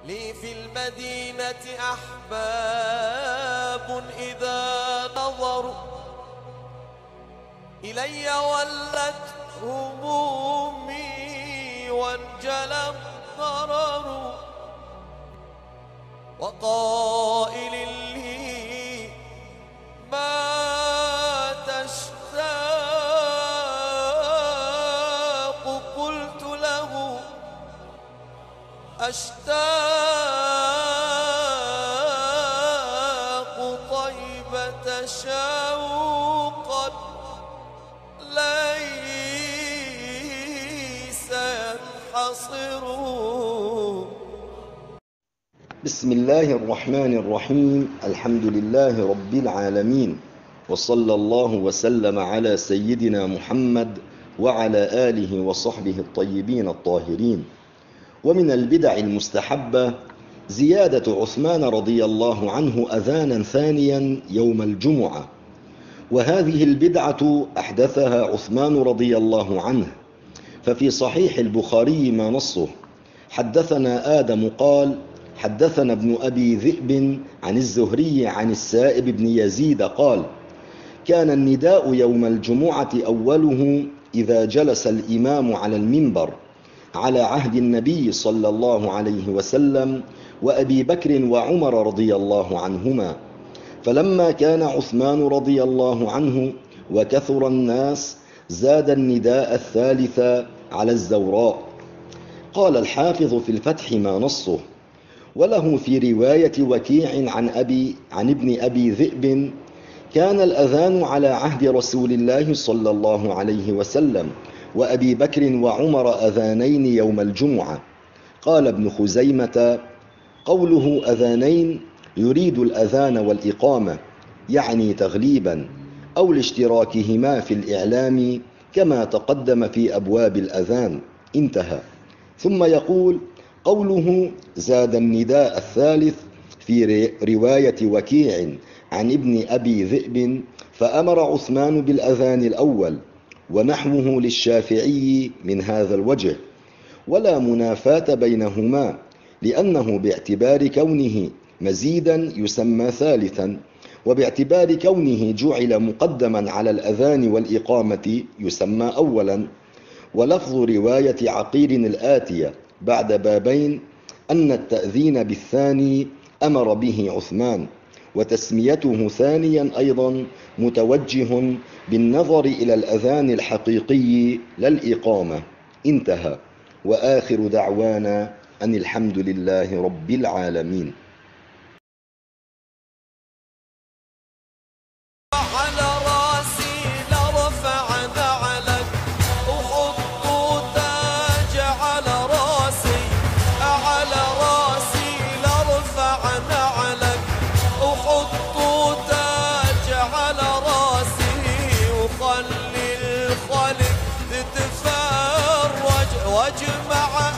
لي في المدينة أحباب إذا نظروا إلي ولت همومي وانجلى الضرر، وقائل لي ما تشتاق قلت له أشتاق طيبة شوقا ليس ينحصر. بسم الله الرحمن الرحيم. الحمد لله رب العالمين، وصلى الله وسلم على سيدنا محمد وعلى آله وصحبه الطيبين الطاهرين. ومن البدع المستحبة زيادة عثمان رضي الله عنه أذانا ثانيا يوم الجمعة، وهذه البدعة أحدثها عثمان رضي الله عنه. ففي صحيح البخاري ما نصه: حدثنا آدم قال حدثنا ابن أبي ذئب عن الزهري عن السائب بن يزيد قال: كان النداء يوم الجمعة أوله إذا جلس الإمام على المنبر على عهد النبي صلى الله عليه وسلم وأبي بكر وعمر رضي الله عنهما، فلما كان عثمان رضي الله عنه وكثر الناس زاد النداء الثالث على الزوراء. قال الحافظ في الفتح ما نصه: وله في رواية وكيع عن ابن أبي ذئب: كان الأذان على عهد رسول الله صلى الله عليه وسلم وأبي بكر وعمر أذانين يوم الجمعة. قال ابن خزيمة: قوله أذانين يريد الأذان والإقامة، يعني تغليبا أو لاشتراكهما في الإعلام كما تقدم في أبواب الأذان. انتهى. ثم يقول: قوله زاد النداء الثالث في رواية وكيع عن ابن أبي ذئب: فأمر عثمان بالأذان الأول، ونحوه للشافعي من هذا الوجه، ولا منافاة بينهما، لأنه باعتبار كونه مزيدا يسمى ثالثا، وباعتبار كونه جعل مقدما على الأذان والإقامة يسمى أولا. ولفظ رواية عقيل الآتية بعد بابين أن التأذين بالثاني أمر به عثمان، وتسميته ثانيا أيضا متوجه بالنظر إلى الأذان الحقيقي لا الإقامة. انتهى. وآخر دعوانا أن الحمد لله رب العالمين. واجمع